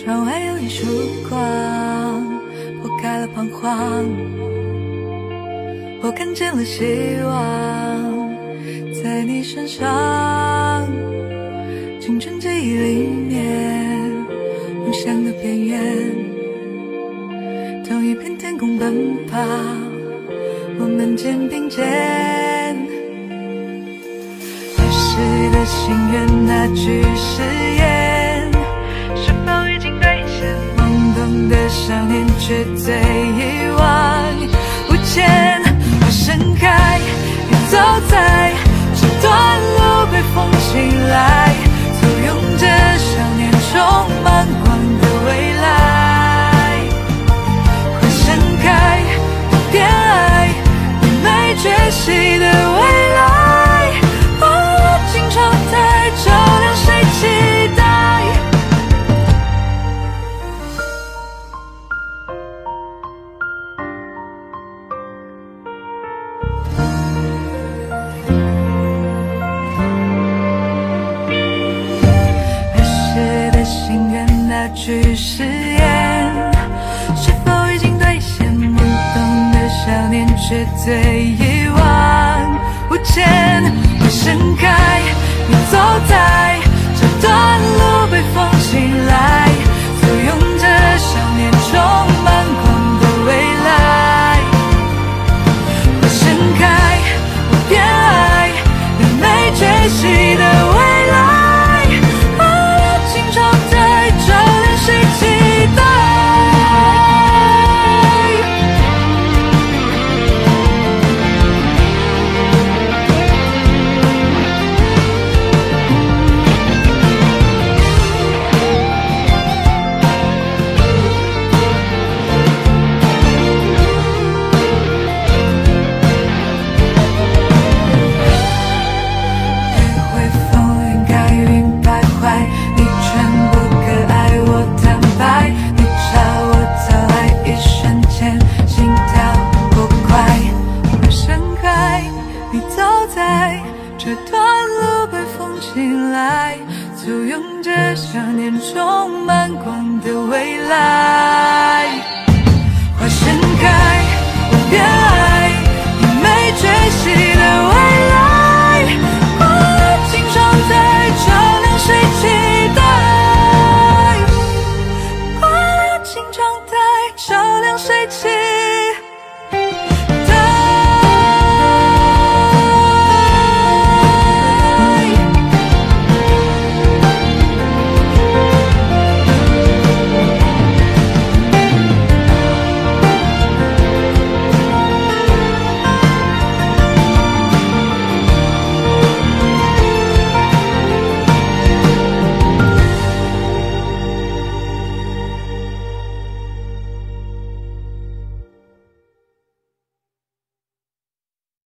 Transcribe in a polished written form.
窗外有一束光，破开了彷徨，我看见了希望，在你身上，青春记忆里面，梦想的边缘，同一片天空奔跑，我们肩并肩。儿时的心愿，那句誓言，是否已经兑现？懵懂的少年，却最一往无前。花盛开，你走在这段路，被风醒来，簇拥着少年充满光的未来。花盛开，有点爱，你没缺席的未来。花落尽窗台，照亮谁期待？那句誓言，是否已经兑现？懵懂的少年，却最一往无前。花盛开，你走在这段路，被风醒来，簇拥着少年充满光的未来。花盛开，我偏爱你没缺席的未来。谁期待？别会风云改云徘徊，你全部可爱我坦白，你朝我走来，一瞬间心跳过快。花盛开，你走在这段路，被风醒来，簇拥着少年充满光的未来。花盛开，我偏爱你没缺席的未来。花落尽窗台，照亮谁期待？照亮谁期待？